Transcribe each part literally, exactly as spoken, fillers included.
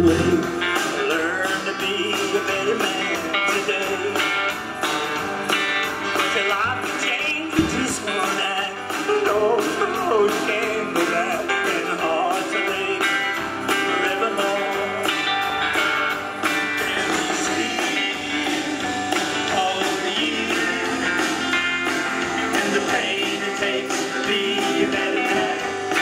way. Learn to be a better man today. Till life can change with just one act. No, no, you can't go back. And the hearts will ache forevermore. And we sleep all the years and the pain it takes to be a better man.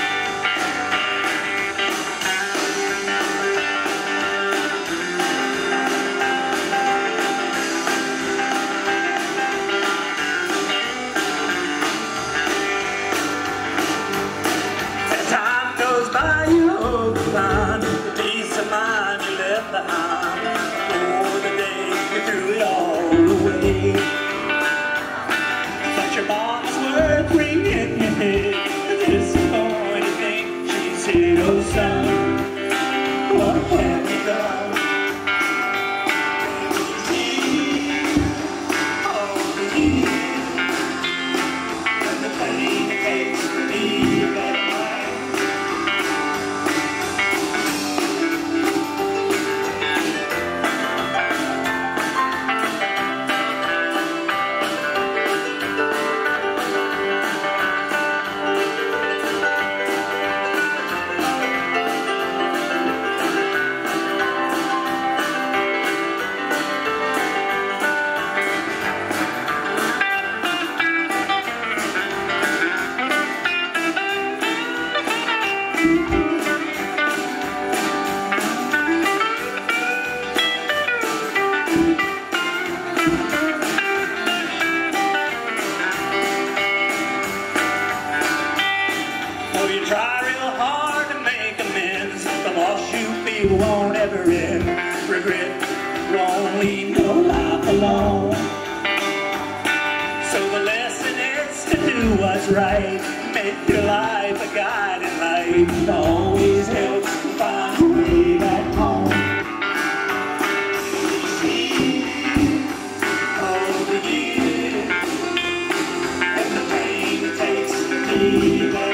By you hold the line, the peace of mind you left behind. For the day you threw it all away. But your mom's words ring in your head. Disappointed think she said, oh son, what have you done? All the years and the pain it takes to be a better man. You try real hard to make amends. The loss you feel won't ever end. Regret won't leave your life alone. So the lesson is to do what's right. Make your life a guiding light. It always helps to find a way back home. All the years and the pain it takes to be back.